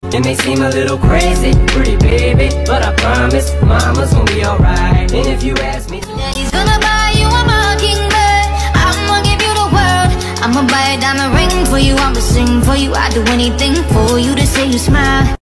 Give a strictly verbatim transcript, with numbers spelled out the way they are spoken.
It may seem a little crazy, pretty baby, but I promise mama's gonna be alright. And if you ask me, Daddy's gonna buy you a mockingbird. I'ma give you the world. I'ma buy a diamond ring for you. I'ma sing for you. I'd do anything for you to say you smile.